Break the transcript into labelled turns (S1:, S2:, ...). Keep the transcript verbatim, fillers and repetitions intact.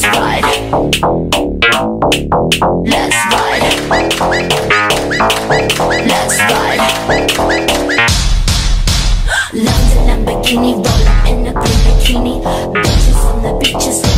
S1: ride. Let's ride. Let's ride. London Lamborghini, roll up in a green bikini. Bitches on the beaches.